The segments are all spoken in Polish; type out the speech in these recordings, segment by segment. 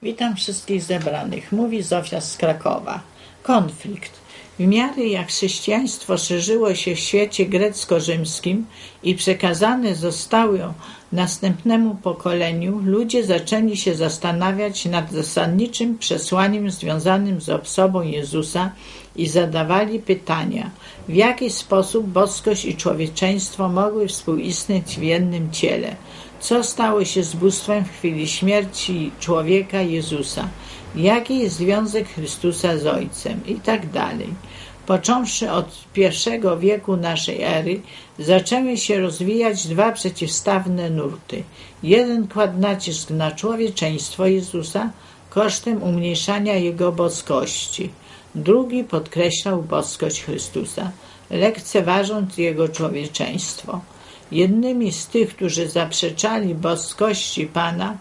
Witam wszystkich zebranych. Mówi Zofia z Krakowa. Konflikt. W miarę jak chrześcijaństwo szerzyło się w świecie grecko-rzymskim i przekazane zostało następnemu pokoleniu, ludzie zaczęli się zastanawiać nad zasadniczym przesłaniem związanym z osobą Jezusa i zadawali pytania, w jaki sposób boskość i człowieczeństwo mogły współistnieć w jednym ciele. Co stało się z bóstwem w chwili śmierci człowieka Jezusa? Jaki jest związek Chrystusa z Ojcem? I tak dalej. Począwszy od I wieku naszej ery, zaczęły się rozwijać dwa przeciwstawne nurty. Jeden kładł nacisk na człowieczeństwo Jezusa kosztem umniejszania Jego boskości. Drugi podkreślał boskość Chrystusa, lekceważąc Jego człowieczeństwo. Jednymi z tych, którzy zaprzeczali boskości Pana,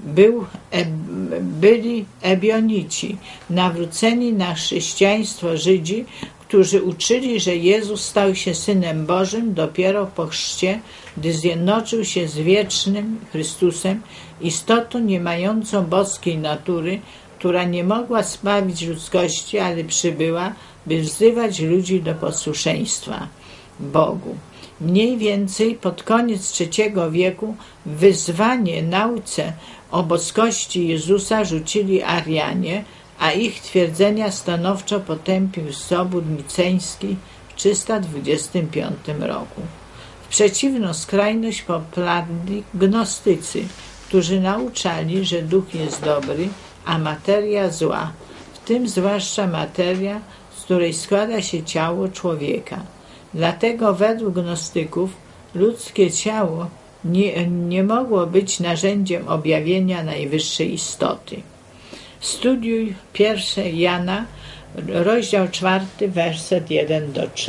byli Ebionici, nawróceni na chrześcijaństwo Żydzi, którzy uczyli, że Jezus stał się Synem Bożym dopiero po chrzcie, gdy zjednoczył się z wiecznym Chrystusem, istotą nie mającą boskiej natury, która nie mogła zbawić ludzkości, ale przybyła, by wzywać ludzi do posłuszeństwa Bogu. Mniej więcej pod koniec III wieku wyzwanie nauce o boskości Jezusa rzucili Arianie, a ich twierdzenia stanowczo potępił Sobór Niceński w 325 roku. W przeciwną skrajność popadli gnostycy, którzy nauczali, że duch jest dobry, a materia zła, w tym zwłaszcza materia, z której składa się ciało człowieka. Dlatego według gnostyków ludzkie ciało nie mogło być narzędziem objawienia najwyższej istoty. Studiuj 1 Jana, rozdział 4, werset 1-3.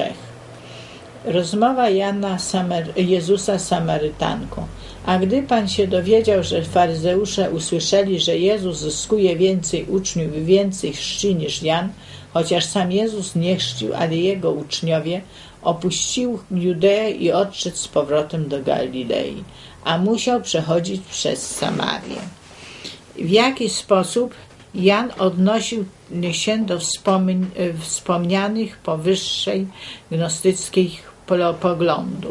Rozmowa Jezusa z Samarytanką. A gdy Pan się dowiedział, że faryzeusze usłyszeli, że Jezus zyskuje więcej uczniów i więcej chrzci niż Jan, chociaż sam Jezus nie chrzcił, ale Jego uczniowie, opuścił Judeę i odszedł z powrotem do Galilei, a musiał przechodzić przez Samarię. W jaki sposób Jan odnosił się do wspomnianych powyższej gnostyckich poglądów.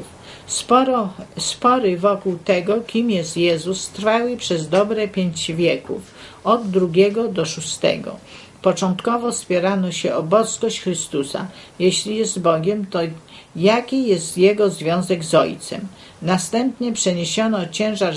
Spory wokół tego, kim jest Jezus, trwały przez dobre 5 wieków, od II do VI. Początkowo spierano się o boskość Chrystusa. Jeśli jest Bogiem, to jaki jest Jego związek z Ojcem? Następnie przeniesiono ciężar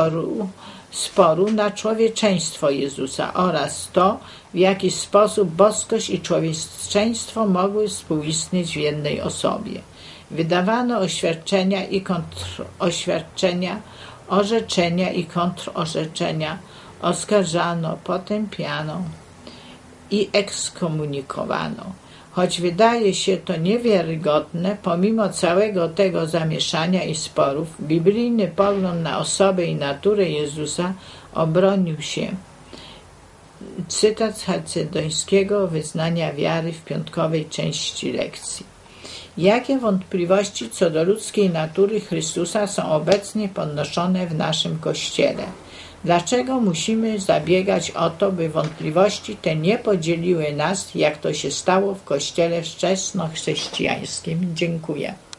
sporu na człowieczeństwo Jezusa oraz to, w jaki sposób boskość i człowieczeństwo mogły współistnieć w jednej osobie. Wydawano oświadczenia i kontroświadczenia, orzeczenia i kontrorzeczenia, oskarżano, potępiano i ekskomunikowano. Choć wydaje się to niewiarygodne, pomimo całego tego zamieszania i sporów, biblijny pogląd na osobę i naturę Jezusa obronił się. Cytat z chalcedońskiego wyznania wiary w piątkowej części lekcji. Jakie wątpliwości co do ludzkiej natury Chrystusa są obecnie podnoszone w naszym Kościele? Dlaczego musimy zabiegać o to, by wątpliwości te nie podzieliły nas, jak to się stało w Kościele wczesnochrześcijańskim? Dziękuję.